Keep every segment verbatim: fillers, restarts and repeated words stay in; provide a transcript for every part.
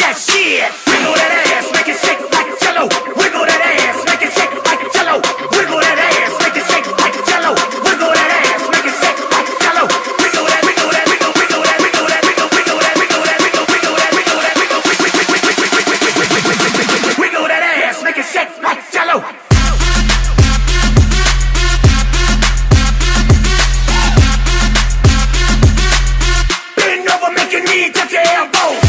that shit. Wiggle that ass, make it shake like jello. Wiggle that ass, make it shake like jello. Wiggle that ass, make it shake like jello. Wiggle that ass, make it shake like jello. Wiggle that, wiggle that, wiggle, wiggle that, wiggle that, wiggle, wiggle that, wiggle that, wiggle, wiggle that, wiggle that, wiggle, wiggle that ass, make it shake like jello. Bend over, make your knee touch your elbows.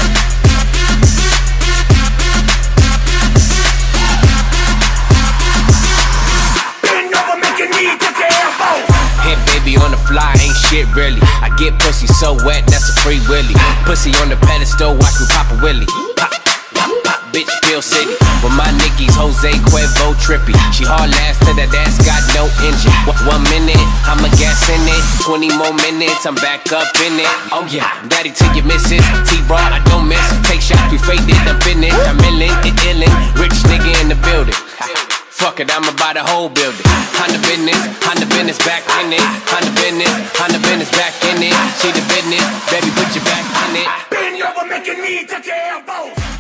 Hit baby on the fly, ain't shit really. I get pussy so wet, that's a free willy. Pussy on the pedestal, watch me pop a willy. Pop, pop, pop, bitch, Bill City. With my Nickies, Jose Cuervo trippy. She hard last till that ass got no engine. One minute, I'ma gas in it. Twenty more minutes, I'm back up in it. Oh yeah, daddy till you miss it. T-Raw, I don't miss. Take shots, we faded, I'm finished. I'm illin', it illin'. Rich nigga in the building. Fuck it, I'ma buy the whole building. Honda business, Honda business back in it. Honda business, Honda business back in it. See the business, baby, put your back in it. Bend over, make your knee touch your elbows.